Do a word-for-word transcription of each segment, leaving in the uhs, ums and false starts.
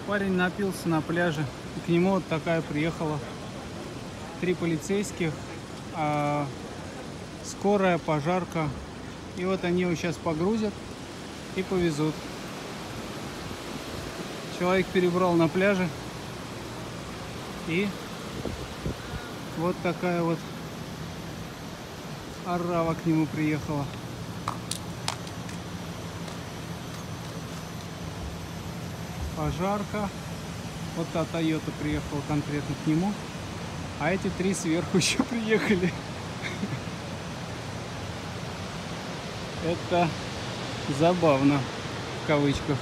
Парень напился на пляже, и к нему вот такая приехала. Три полицейских, а, скорая, пожарка. И вот они его сейчас погрузят и повезут. Человек перебрал на пляже. И вот такая вот орава к нему приехала. Пожарка. Вот та Тойота приехала конкретно к нему. А эти три сверху еще приехали. Это забавно, в кавычках.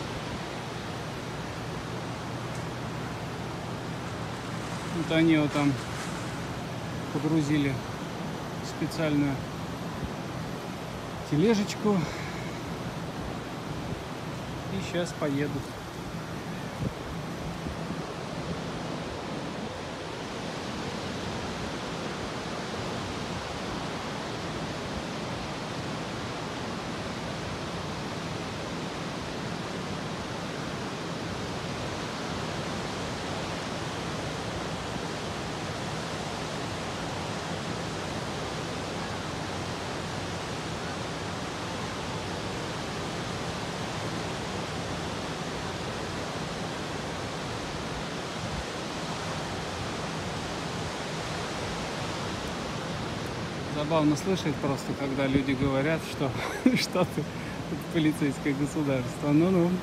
Вот они его там погрузили в специальную тележечку. И сейчас поедут. Забавно слышать просто, когда люди говорят, что Штаты — это полицейское государство. Ну-ну.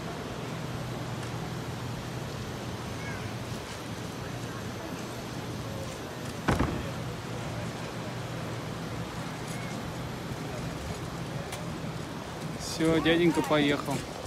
Все, дяденька поехал.